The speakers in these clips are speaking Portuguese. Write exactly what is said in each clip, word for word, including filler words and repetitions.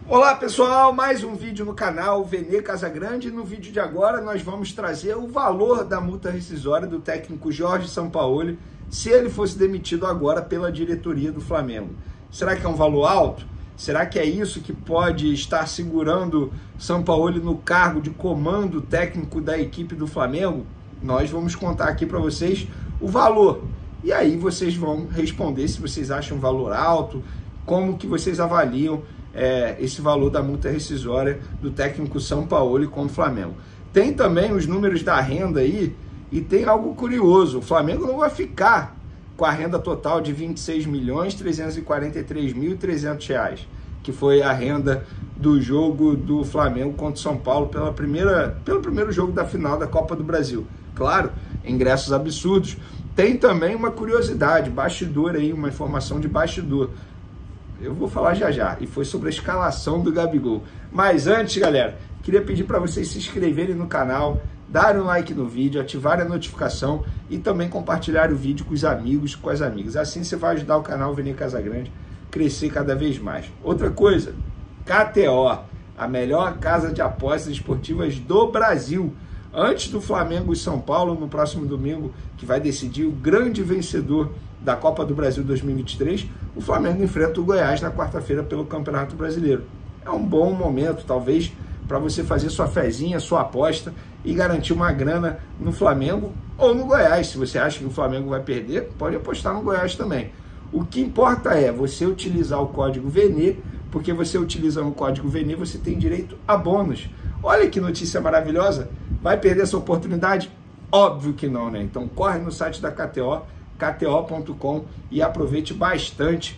Olá pessoal, mais um vídeo no canal Vene Casagrande. No vídeo de agora nós vamos trazer o valor da multa rescisória do técnico Jorge Sampaoli se ele fosse demitido agora pela diretoria do Flamengo. Será que é um valor alto? Será que é isso que pode estar segurando Sampaoli no cargo de comando técnico da equipe do Flamengo? Nós vamos contar aqui para vocês o valor. E aí vocês vão responder se vocês acham um valor alto, como que vocês avaliam é, esse valor da multa rescisória do técnico Sampaoli com o Flamengo. Tem também os números da renda aí, e tem algo curioso: o Flamengo não vai ficar com a renda total de vinte e seis milhões trezentos e quarenta e três mil e trezentos reais, que foi a renda do jogo do Flamengo contra o São Paulo pela primeira, pelo primeiro jogo da final da Copa do Brasil. Claro, ingressos absurdos. Tem também uma curiosidade, bastidor aí, uma informação de bastidor. Eu vou falar já já, e foi sobre a escalação do Gabigol. Mas antes, galera, queria pedir para vocês se inscreverem no canal, darem um like no vídeo, ativarem a notificação e também compartilharem o vídeo com os amigos, com as amigas. Assim você vai ajudar o canal Vene Casagrande a crescer cada vez mais. Outra coisa, K T O, a melhor casa de apostas esportivas do Brasil. Antes do Flamengo e São Paulo, no próximo domingo, que vai decidir o grande vencedor da Copa do Brasil dois mil e vinte e três, o Flamengo enfrenta o Goiás na quarta-feira pelo Campeonato Brasileiro. É um bom momento, talvez, para você fazer sua fezinha, sua aposta e garantir uma grana no Flamengo ou no Goiás. Se você acha que o Flamengo vai perder, pode apostar no Goiás também. O que importa é você utilizar o código Vene, porque você utilizando o código Vene, você tem direito a bônus. Olha que notícia maravilhosa! Vai perder essa oportunidade? Óbvio que não, né? Então corre no site da K T O, K T O ponto com, e aproveite bastante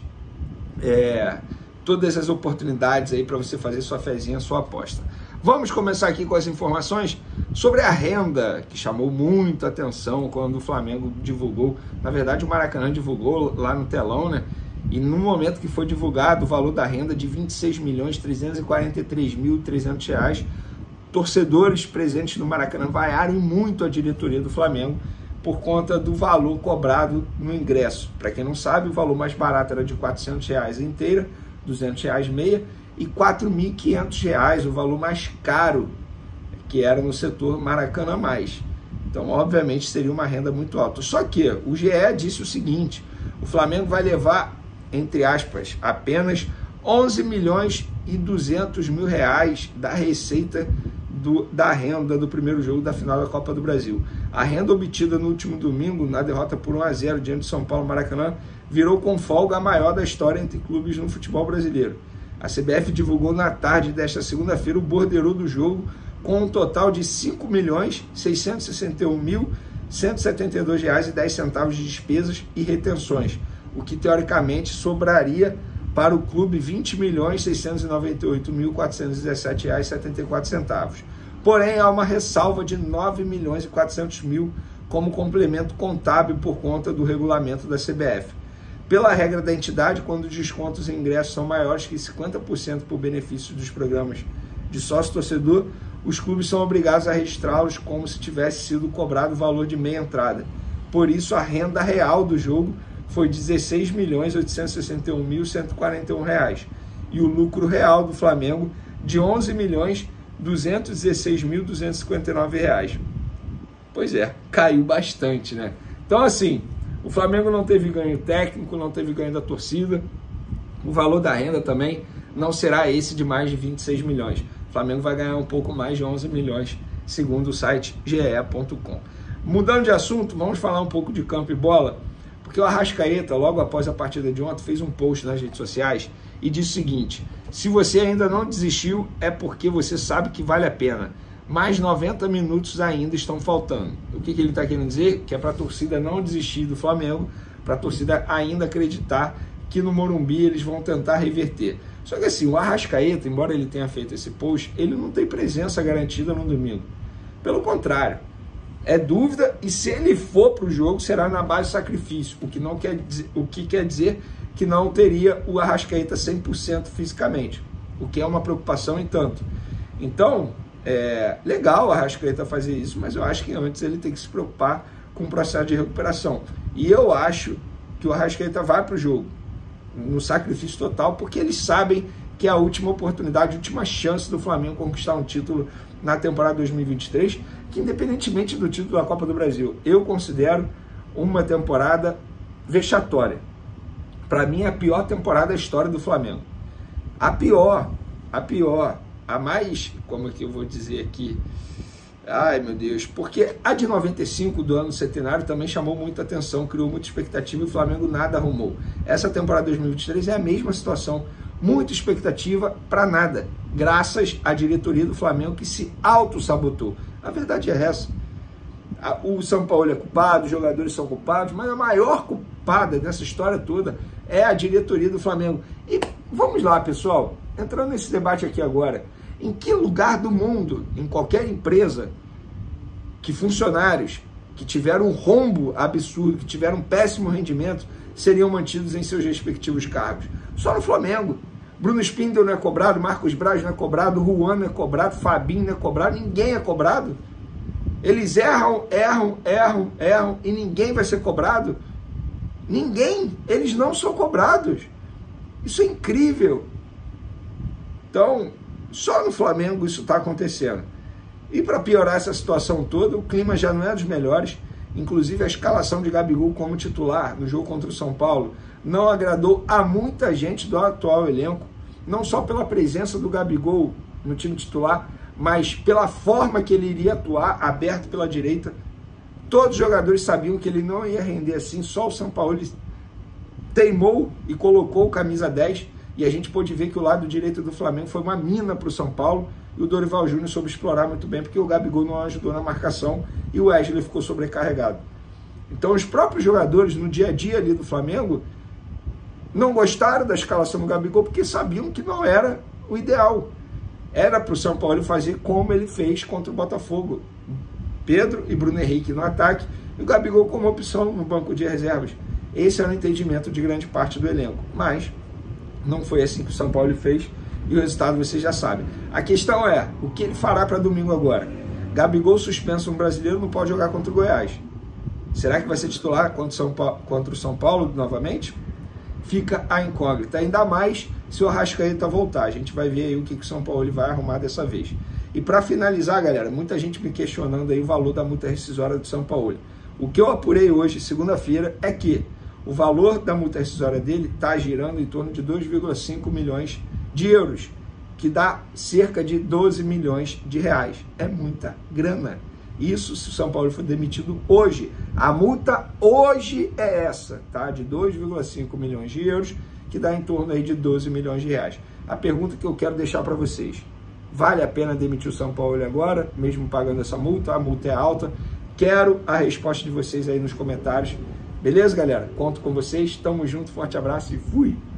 é, todas as oportunidades aí para você fazer sua fezinha, sua aposta. Vamos começar aqui com as informações sobre a renda, que chamou muita atenção quando o Flamengo divulgou. Na verdade, o Maracanã divulgou lá no telão, né? E no momento que foi divulgado o valor da renda de vinte e seis milhões trezentos e quarenta e três mil e trezentos reais, torcedores presentes no Maracanã vaiaram muito a diretoria do Flamengo por conta do valor cobrado no ingresso. Para quem não sabe, o valor mais barato era de quatrocentos reais inteira, duzentos reais meia, e quatro mil e quinhentos reais o valor mais caro, que era no setor Maracanã mais. Então, obviamente, seria uma renda muito alta. Só que o G E disse o seguinte: o Flamengo vai levar, entre aspas, apenas onze milhões e duzentos mil reais da receita do, da renda do primeiro jogo da final da Copa do Brasil. A renda obtida no último domingo, na derrota por um a zero diante de São Paulo Maracanã, virou com folga a maior da história entre clubes no futebol brasileiro. A C B F divulgou na tarde desta segunda-feira o borderô do jogo, com um total de cinco milhões seiscentos e sessenta e um mil cento e setenta e dois reais e dez centavos de despesas e retenções, o que teoricamente sobraria para o clube vinte milhões seiscentos e noventa e oito mil quatrocentos e dezessete reais e setenta e quatro centavos. Porém, há uma ressalva de nove milhões e quatrocentos mil como complemento contábil por conta do regulamento da C B F. Pela regra da entidade, quando os descontos em ingressos são maiores que cinquenta por cento por benefício dos programas de sócio-torcedor, os clubes são obrigados a registrá-los como se tivesse sido cobrado o valor de meia entrada. Por isso, a renda real do jogo foi dezesseis milhões oitocentos e sessenta e um mil cento e quarenta e um reais, e o lucro real do Flamengo de onze milhões duzentos e dezesseis mil duzentos e cinquenta e nove reais. Pois é, caiu bastante, né? Então, assim, o Flamengo não teve ganho técnico, não teve ganho da torcida. O valor da renda também não será esse de mais de vinte e seis milhões. O Flamengo vai ganhar um pouco mais de onze milhões, segundo o site G E ponto com. Mudando de assunto, vamos falar um pouco de campo e bola, porque o Arrascaeta, logo após a partida de ontem, fez um post nas redes sociais e disse o seguinte: se você ainda não desistiu, é porque você sabe que vale a pena. Mais noventa minutos ainda estão faltando. O que, que ele está querendo dizer? Que é para a torcida não desistir do Flamengo, para a torcida ainda acreditar que no Morumbi eles vão tentar reverter. Só que assim, o Arrascaeta, embora ele tenha feito esse post, ele não tem presença garantida no domingo. Pelo contrário, é dúvida, e se ele for para o jogo, será na base de sacrifício, o que, não quer dizer, o que quer dizer que não teria o Arrascaeta cem por cento fisicamente, o que é uma preocupação em tanto. Então, é legal o Arrascaeta fazer isso, mas eu acho que antes ele tem que se preocupar com o processo de recuperação. E eu acho que o Arrascaeta vai para o jogo no sacrifício total, porque eles sabem que é a última oportunidade, a última chance do Flamengo conquistar um título na temporada dois mil e vinte e três, que independentemente do título da Copa do Brasil, eu considero uma temporada vexatória. Para mim, é a pior temporada da história do Flamengo. A pior, a pior, a mais, como é que eu vou dizer aqui? Ai, meu Deus, porque a de noventa e cinco do ano centenário também chamou muita atenção, criou muita expectativa e o Flamengo nada arrumou. Essa temporada dois mil e vinte e três é a mesma situação, muita expectativa para nada, graças à diretoria do Flamengo que se auto-sabotou. A verdade é essa. O São Paulo é culpado, os jogadores são culpados, mas a maior culpada dessa história toda é a diretoria do Flamengo. E vamos lá, pessoal, entrando nesse debate aqui agora, em que lugar do mundo, em qualquer empresa, que funcionários que tiveram um rombo absurdo, que tiveram um péssimo rendimento, seriam mantidos em seus respectivos cargos? Só no Flamengo. Bruno Spindel não é cobrado, Marcos Braz não é cobrado, Juan não é cobrado, Fabinho não é cobrado, ninguém é cobrado. Eles erram, erram, erram, erram e ninguém vai ser cobrado? Ninguém. Eles não são cobrados. Isso é incrível. Então, só no Flamengo isso está acontecendo. E para piorar essa situação toda, o clima já não é dos melhores. Inclusive a escalação de Gabigol como titular no jogo contra o São Paulo não agradou a muita gente do atual elenco. Não só pela presença do Gabigol no time titular, mas pela forma que ele iria atuar, aberto pela direita. Todos os jogadores sabiam que ele não ia render assim, só o São Paulo teimou e colocou o camisa dez, e a gente pôde ver que o lado direito do Flamengo foi uma mina para o São Paulo, e o Dorival Júnior soube explorar muito bem, porque o Gabigol não ajudou na marcação, e o Wesley ficou sobrecarregado. Então os próprios jogadores no dia a dia ali do Flamengo não gostaram da escalação do Gabigol, porque sabiam que não era o ideal. Era para o São Paulo fazer como ele fez contra o Botafogo. Pedro e Bruno Henrique no ataque, e o Gabigol como opção no banco de reservas. Esse era o entendimento de grande parte do elenco. Mas não foi assim que o São Paulo fez, e o resultado vocês já sabem. A questão é, o que ele fará para domingo agora? Gabigol suspenso no Brasileiro, não pode jogar contra o Goiás. Será que vai ser titular contra o São Paulo, contra o São Paulo novamente? Fica a incógnita, ainda mais se o Arrascaeta voltar. A gente vai ver aí o que, que o São Paulo vai arrumar dessa vez. E para finalizar, galera, muita gente me questionando aí o valor da multa rescisória do São Paulo. O que eu apurei hoje, segunda-feira, é que o valor da multa rescisória dele está girando em torno de dois vírgula cinco milhões de euros, que dá cerca de doze milhões de reais. É muita grana. Isso se o São Paulo for demitido hoje. A multa hoje é essa, tá? De dois vírgula cinco milhões de euros, que dá em torno aí de doze milhões de reais. A pergunta que eu quero deixar para vocês: vale a pena demitir o São Paulo agora, mesmo pagando essa multa? A multa é alta. Quero a resposta de vocês aí nos comentários. Beleza, galera? Conto com vocês. Tamo junto, forte abraço e fui!